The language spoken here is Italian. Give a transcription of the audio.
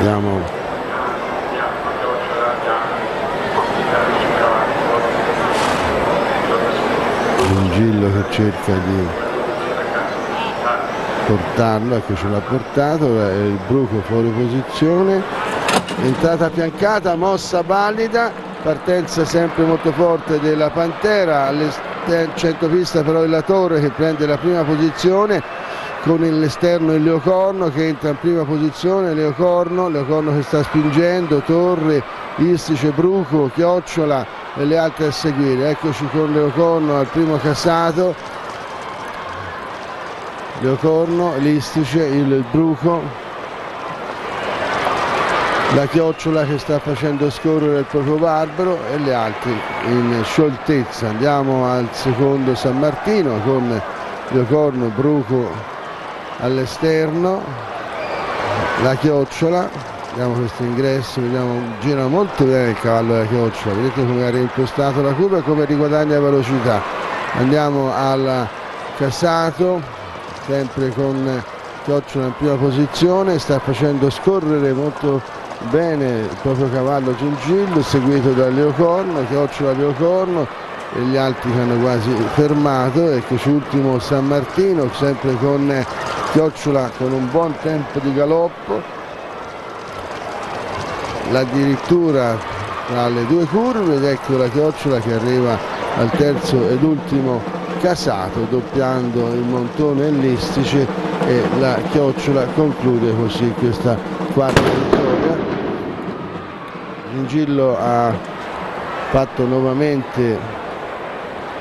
Vediamo Gingillo che cerca di portarlo, ecco, ce l'ha portato, il Bruco fuori posizione, entrata affiancata, mossa pallida, partenza sempre molto forte della Pantera, al centropista però la Torre che prende la prima posizione con l'esterno il Leocorno che entra in prima posizione, Leocorno che sta spingendo, Torre, Istice, Bruco, Chiocciola e le altre a seguire. Eccoci con Leocorno al primo Casato, Leocorno, l'Istice, il Bruco, la Chiocciola che sta facendo scorrere il proprio Barbaro e le altre in scioltezza. Andiamo al secondo San Martino con Leocorno, Bruco all'esterno, la Chiocciola, vediamo questo ingresso, vediamo, gira molto bene il cavallo della Chiocciola, vedete come ha reimpostato la curva e come riguadagna velocità. Andiamo al Casato, sempre con Chiocciola in prima posizione, sta facendo scorrere molto bene il proprio cavallo Gingillo, seguito da Leocorno, Chiocciola, Leocorno e gli altri che hanno quasi fermato. Eccoci ultimo San Martino, sempre con Chiocciola con un buon tempo di galoppo, addirittura tra le due curve, ed ecco la Chiocciola che arriva al terzo ed ultimo Casato, doppiando il Montone e l'Istice, e la Chiocciola conclude così questa quarta vittoria. Gingillo ha fatto nuovamente